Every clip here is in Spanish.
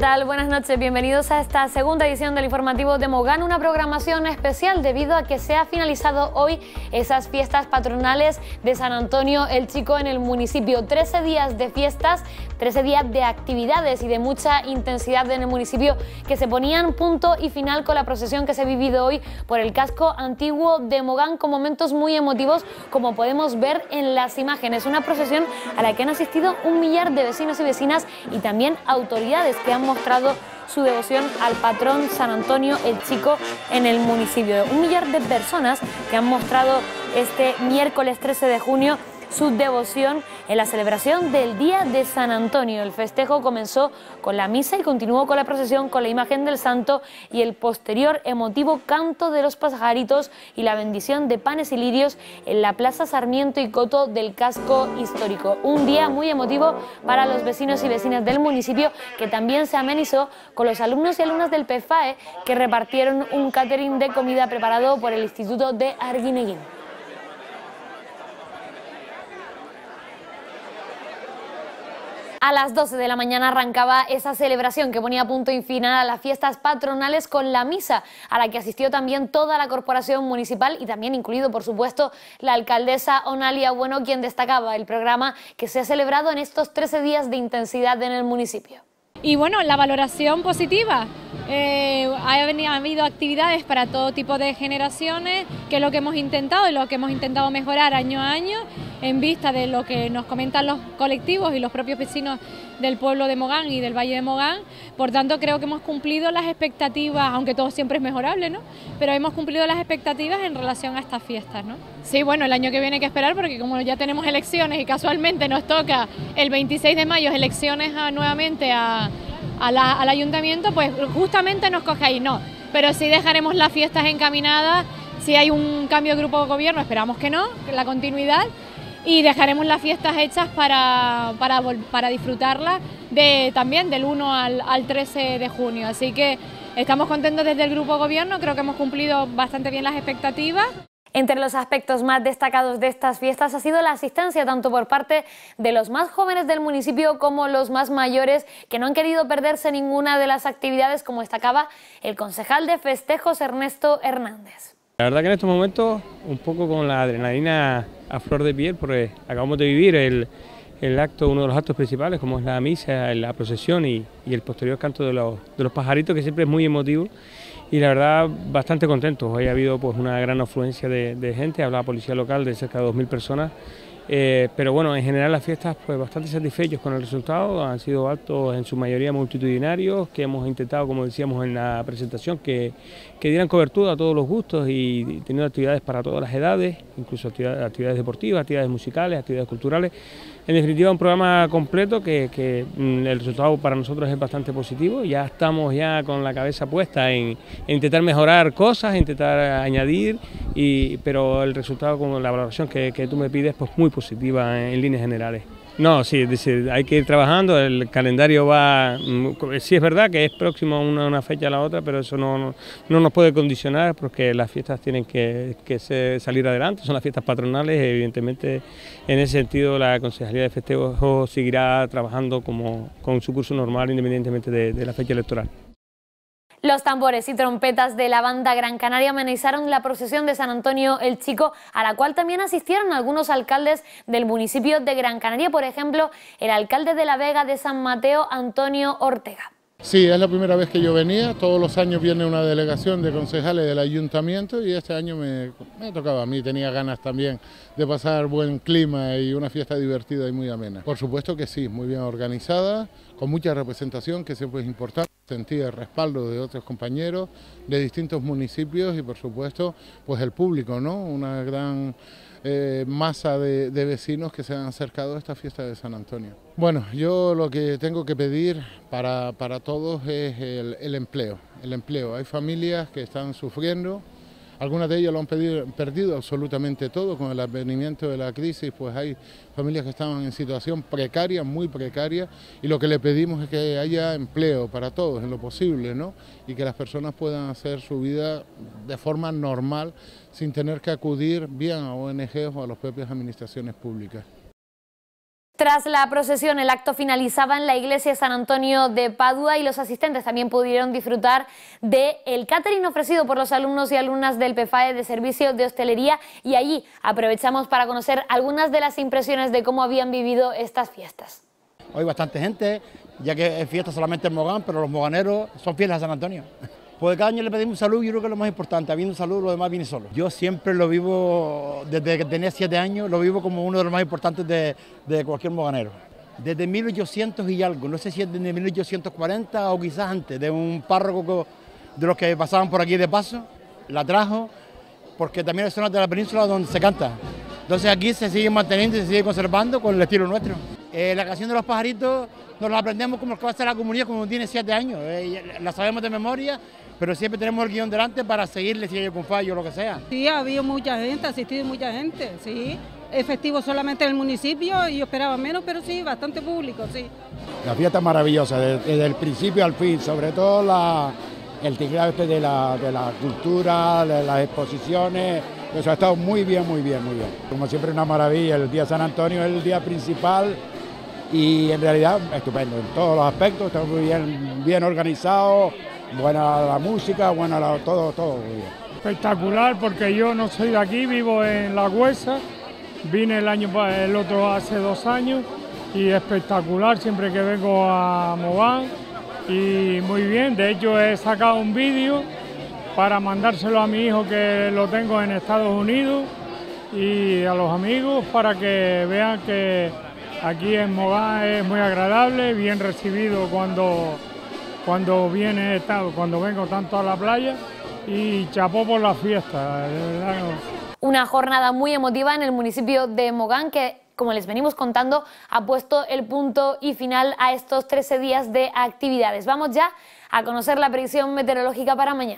tal? Buenas noches, bienvenidos a esta segunda edición del informativo de Mogán, una programación especial debido a que se ha finalizado hoy esas fiestas patronales de San Antonio el Chico en el municipio. 13 días de fiestas, 13 días de actividades y de mucha intensidad en el municipio que se ponían punto y final con la procesión que se ha vivido hoy por el casco antiguo de Mogán, con momentos muy emotivos como podemos ver en las imágenes. Una procesión a la que han asistido 1 millar de vecinos y vecinas y también autoridades que han mostrado su devoción al patrón San Antonio el Chico en el municipio. 1 millar de personas que han mostrado este miércoles 13 de junio su devoción en la celebración del Día de San Antonio. El festejo comenzó con la misa y continuó con la procesión con la imagen del santo y el posterior emotivo canto de los pajaritos y la bendición de panes y lirios en la Plaza Sarmiento y Coto del casco histórico. Un día muy emotivo para los vecinos y vecinas del municipio, que también se amenizó con los alumnos y alumnas del PFAE, que repartieron un catering de comida preparado por el Instituto de Arguineguín. A las 12 de la mañana arrancaba esa celebración que ponía punto y final a las fiestas patronales con la misa, a la que asistió también toda la corporación municipal y también incluido, por supuesto, la alcaldesa Onalia Bueno, quien destacaba el programa que se ha celebrado en estos 13 días de intensidad en el municipio. Y bueno, la valoración positiva. Ha habido actividades para todo tipo de generaciones, que es lo que hemos intentado y lo que hemos intentado mejorar año a año en vista de lo que nos comentan los colectivos y los propios vecinos del pueblo de Mogán y del Valle de Mogán. Por tanto, creo que hemos cumplido las expectativas, aunque todo siempre es mejorable, ¿no? Pero hemos cumplido las expectativas en relación a estas fiestas, ¿no? Sí, bueno, el año que viene hay que esperar, porque como ya tenemos elecciones y casualmente nos toca el 26 de mayo elecciones nuevamente al ayuntamiento, pues justamente nos coge ahí, no, pero sí dejaremos las fiestas encaminadas. Si hay un cambio de grupo de gobierno, esperamos que no, que la continuidad, y dejaremos las fiestas hechas para disfrutarlas también del 1 al 13 de junio, así que estamos contentos desde el grupo de gobierno, creo que hemos cumplido bastante bien las expectativas. Entre los aspectos más destacados de estas fiestas ha sido la asistencia tanto por parte de los más jóvenes del municipio como los más mayores, que no han querido perderse ninguna de las actividades, como destacaba el concejal de festejos Ernesto Hernández. La verdad que en estos momentos un poco con la adrenalina a flor de piel, porque acabamos de vivir el acto, uno de los actos principales, como es la misa, la procesión y el posterior canto de los pajaritos, que siempre es muy emotivo. Y la verdad, bastante contentos. Hoy ha habido pues una gran afluencia de gente, habla la policía local de cerca de 2000 personas. Pero bueno, en general las fiestas pues bastante satisfechos con el resultado, han sido actos en su mayoría multitudinarios, que hemos intentado, como decíamos en la presentación, que dieran cobertura a todos los gustos y teniendo actividades para todas las edades, incluso actividades deportivas, actividades musicales, actividades culturales. En definitiva, un programa completo que el resultado para nosotros es bastante positivo. Ya estamos con la cabeza puesta en intentar mejorar cosas, intentar añadir, pero el resultado con la valoración que tú me pides, pues muy positiva en líneas generales. No, sí, hay que ir trabajando, el calendario va, sí es verdad que es próximo una fecha a la otra, pero eso no nos puede condicionar, porque las fiestas tienen que salir adelante, son las fiestas patronales, evidentemente en ese sentido la Concejalía de Festejos seguirá trabajando con su curso normal independientemente de la fecha electoral. Los tambores y trompetas de la banda Gran Canaria amenizaron la procesión de San Antonio el Chico, a la cual también asistieron algunos alcaldes del municipio de Gran Canaria, por ejemplo, el alcalde de La Vega de San Mateo, Antonio Ortega. Sí, es la primera vez que yo venía, todos los años viene una delegación de concejales del ayuntamiento y este año me tocaba a mí, tenía ganas también de pasar buen clima y una fiesta divertida y muy amena. Por supuesto que sí, muy bien organizada, con mucha representación, que siempre es importante, sentir el respaldo de otros compañeros de distintos municipios y por supuesto pues el público, ¿no? Una gran masa de vecinos que se han acercado a esta fiesta de San Antonio. Bueno, yo lo que tengo que pedir para todos es el empleo. Hay familias que están sufriendo, algunas de ellas lo han perdido absolutamente todo con el advenimiento de la crisis, pues hay familias que están en situación precaria, muy precaria, y lo que le pedimos es que haya empleo para todos en lo posible, ¿no? Y que las personas puedan hacer su vida de forma normal sin tener que acudir bien a ONG o a las propias administraciones públicas. Tras la procesión, el acto finalizaba en la iglesia de San Antonio de Padua y los asistentes también pudieron disfrutar del catering ofrecido por los alumnos y alumnas del PFAE de Servicio de Hostelería, y allí aprovechamos para conocer algunas de las impresiones de cómo habían vivido estas fiestas. Hoy bastante gente, ya que es fiesta solamente en Mogán, pero los moganeros son fieles a San Antonio. Pues cada año le pedimos un saludo, yo creo que es lo más importante, habiendo un saludo, lo demás viene solo. Yo siempre lo vivo, desde que tenía 7 años, lo vivo como uno de los más importantes de cualquier moganero. Desde 1800 y algo, no sé si es desde 1840 o quizás antes, de un párroco de los que pasaban por aquí de paso, la trajo, porque también es zona de la península donde se canta. Entonces aquí se sigue manteniendo y se sigue conservando con el estilo nuestro. La canción de los pajaritos nos la aprendemos como el que va a hacer la comunidad cuando tiene 7 años, la sabemos de memoria, pero siempre tenemos el guión delante para seguirle si hay algún fallo o lo que sea. Sí, ha habido mucha gente, ha asistido mucha gente, sí. Es festivo solamente en el municipio y yo esperaba menos, pero sí, bastante público, sí. La fiesta es maravillosa, desde el principio al fin, sobre todo el tinglado de la cultura, de las exposiciones, eso ha estado muy bien, muy bien, muy bien. Como siempre una maravilla, el día San Antonio es el día principal y en realidad estupendo, en todos los aspectos, está muy bien organizado, buena la música, buena todo muy bien. Espectacular, porque yo no soy de aquí, vivo en La Güesa, vine el otro hace 2 años y espectacular siempre que vengo a Mogán y muy bien. De hecho he sacado un vídeo para mandárselo a mi hijo que lo tengo en Estados Unidos y a los amigos para que vean que aquí en Mogán es muy agradable, bien recibido cuando vengo tanto a la playa, y chapó por la fiesta, de verdad. Una jornada muy emotiva en el municipio de Mogán que, como les venimos contando, ha puesto el punto y final a estos 13 días de actividades. Vamos ya a conocer la predicción meteorológica para mañana.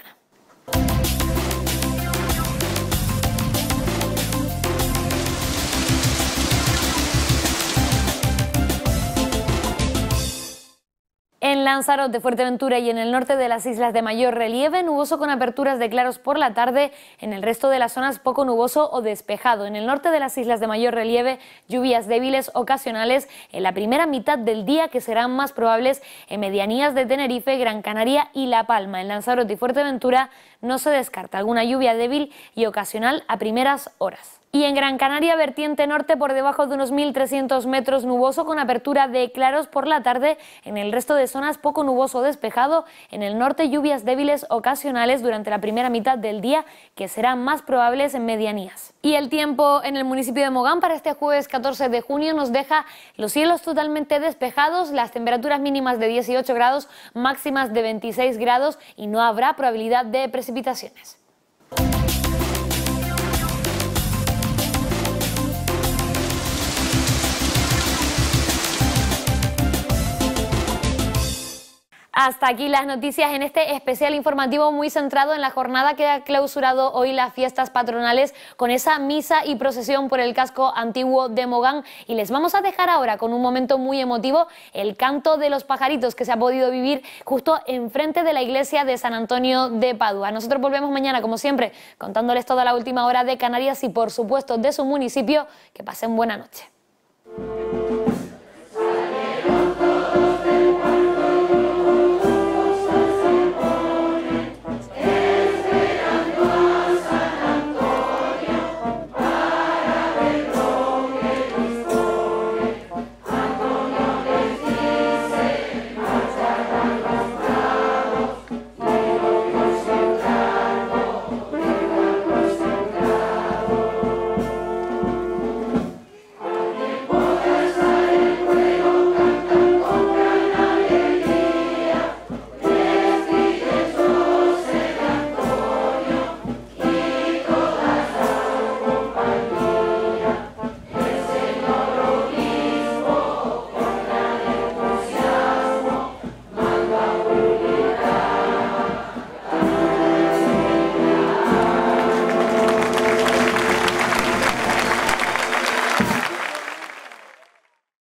En Lanzarote, Fuerteventura y en el norte de las islas de mayor relieve, nuboso con aperturas de claros por la tarde. En el resto de las zonas, poco nuboso o despejado. En el norte de las islas de mayor relieve, lluvias débiles ocasionales en la primera mitad del día, que serán más probables en medianías de Tenerife, Gran Canaria y La Palma. En Lanzarote y Fuerteventura no se descarta alguna lluvia débil y ocasional a primeras horas. Y en Gran Canaria, vertiente norte por debajo de unos 1.300 metros, nuboso con apertura de claros por la tarde. En el resto de zonas, poco nuboso o despejado. En el norte, lluvias débiles ocasionales durante la primera mitad del día, que serán más probables en medianías. Y el tiempo en el municipio de Mogán para este jueves 14 de junio nos deja los cielos totalmente despejados, las temperaturas mínimas de 18 grados, máximas de 26 grados y no habrá probabilidad de precipitaciones. Hasta aquí las noticias en este especial informativo muy centrado en la jornada que ha clausurado hoy las fiestas patronales con esa misa y procesión por el casco antiguo de Mogán. Y les vamos a dejar ahora con un momento muy emotivo, el canto de los pajaritos que se ha podido vivir justo enfrente de la iglesia de San Antonio de Padua. Nosotros volvemos mañana, como siempre, contándoles toda la última hora de Canarias y por supuesto de su municipio. Que pasen buena noche.